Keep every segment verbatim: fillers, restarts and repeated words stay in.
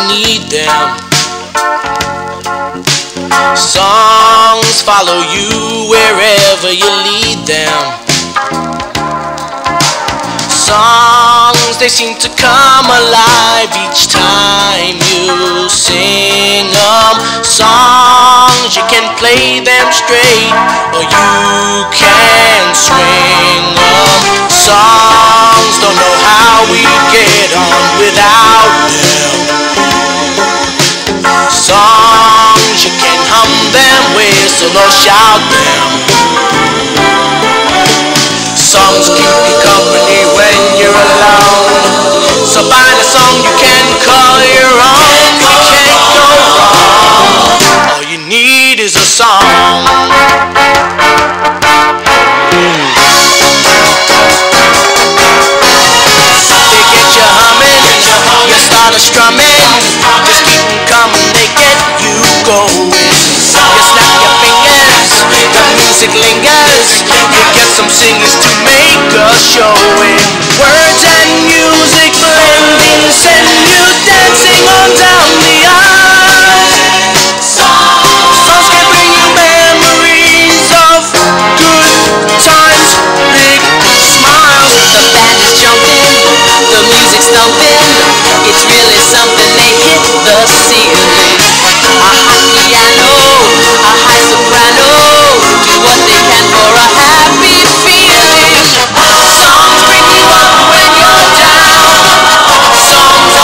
need them. Songs follow you wherever you lead them. Songs, they seem to come alive each time you sing them. Songs, you can play them straight or you can swing them. Songs, don't know how we get on without them. Songs, you can hum them, whistle or shout them. Songs keep you company when you're alone. So find a song you can call your own. You can't go wrong. All you need is a song. They get you humming, you start a strumming. Just keep them coming, they get you going. You snap your fingers, the music lingers. You get some singers to make a showing. Words and music blending, send you dancing on down the aisle. Songs can bring you memories of good times, big smiles. The band is jumping, the music's thumping. It's really something, they hit the ceiling. A hot piano, a high soprano, do what they can for a happy feeling. Songs bring you up when you're down. Songs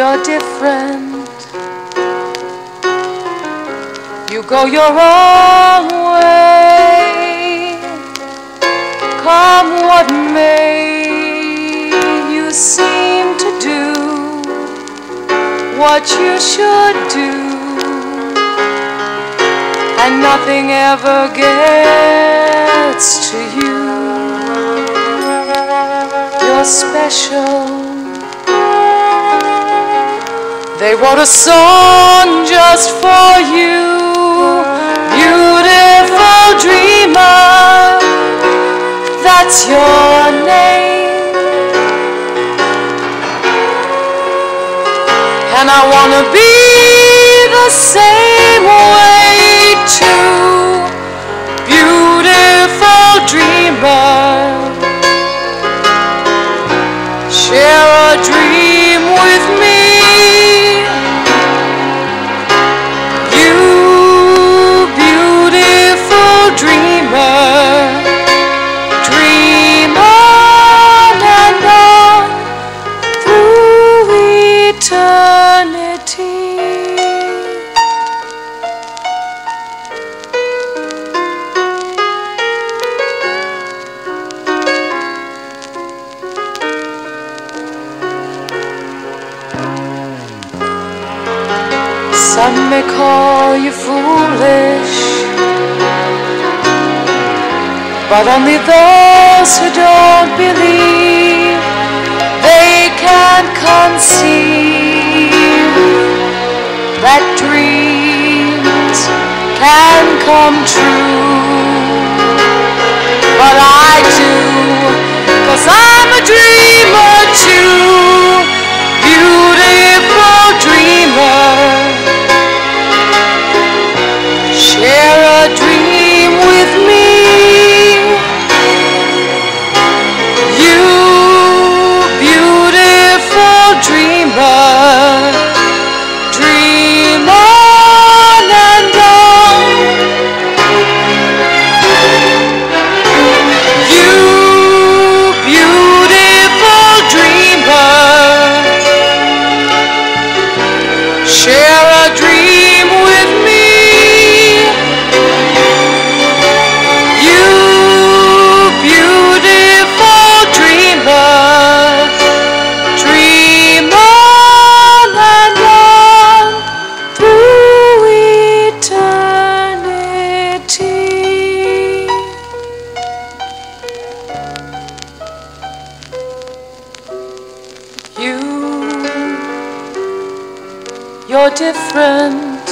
you're different. You go your own way. Come what may, you seem to do what you should do, and nothing ever gets to you. You're special. They wrote a song just for you, beautiful dreamer, that's your name. And I wanna be the same way too, beautiful dreamer. Share a dream with me. Some may call you foolish, but only those who don't believe they can't conceive that dreams can come true. But I do, 'cause I'm a dreamer too, beautiful dreamer. Share a dream with me. You beautiful dreamer, dream on and on. You beautiful dreamer, share a dream with me. You're different.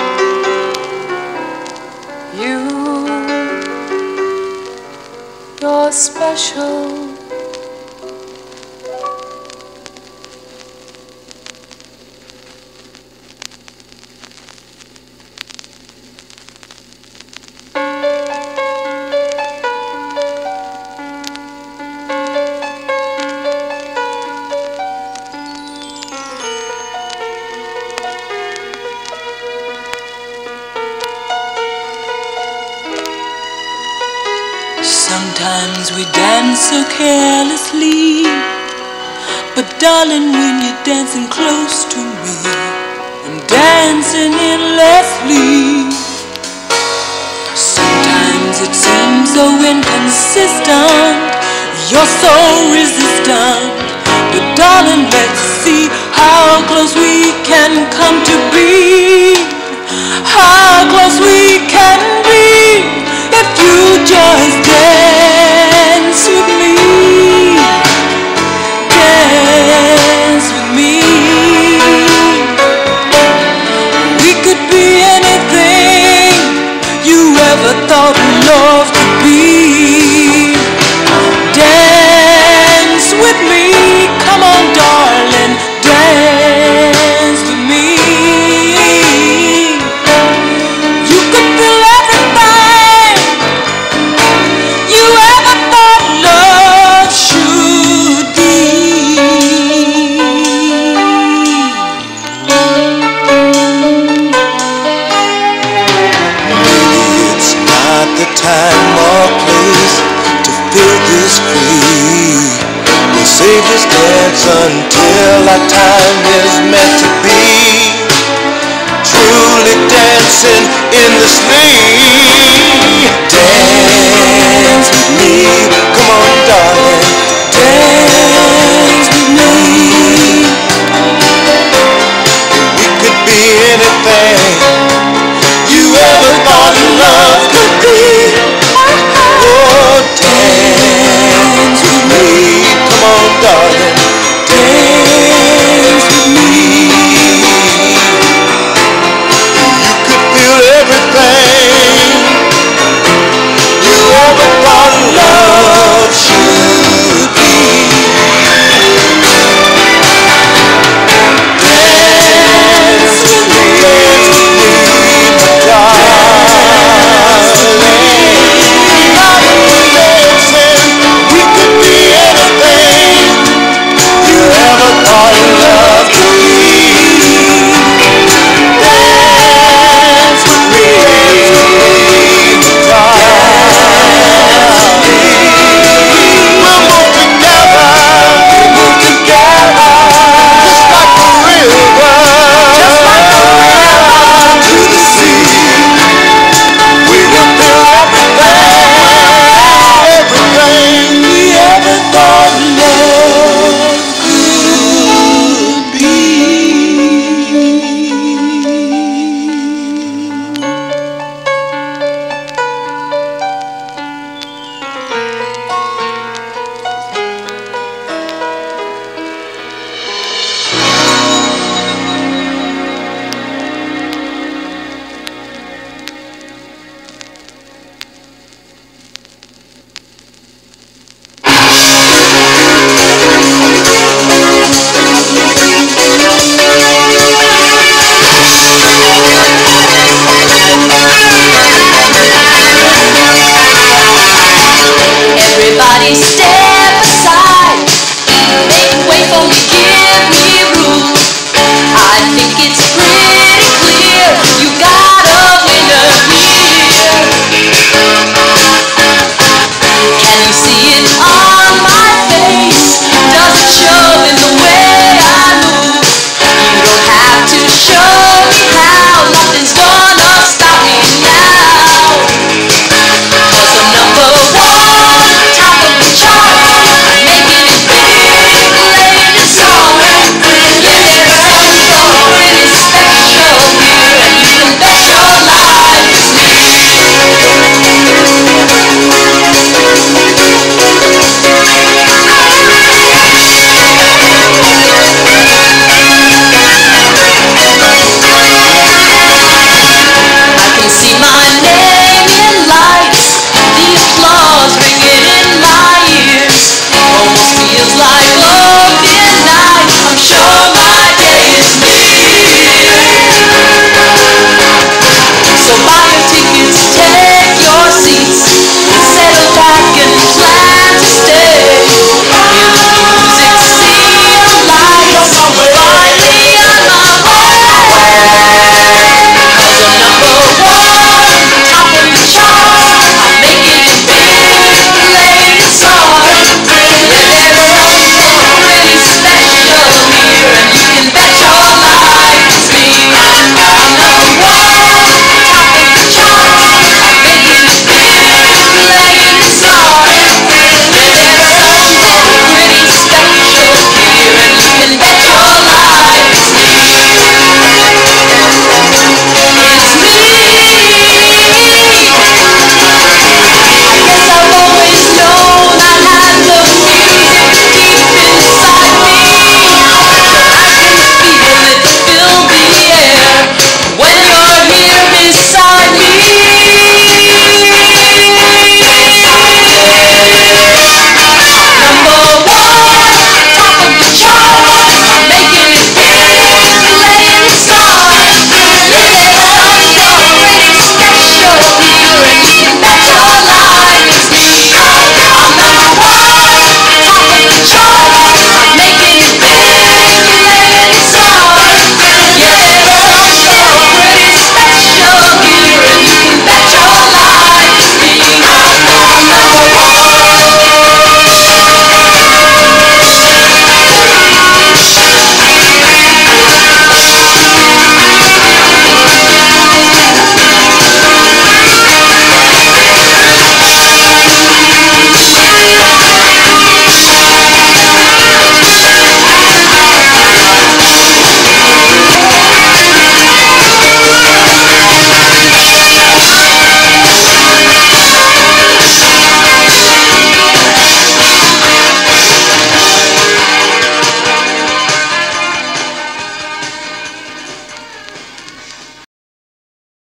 You, you're special. Sometimes we dance so carelessly, but darling, when you're dancing close to me, I'm dancing endlessly. Sometimes it seems so inconsistent, you're so resistant, but darling, let's see how close we can come to be, how close we can be. If you just dance with me, dance with me, we could be anything you ever thought love could be. Dance with me, come on darling, dance with me. You could feel everything you ever thought love should be. It's not the time or place to feel this free. We'll save this dance until our time is meant to be. Truly dancing in the sleep.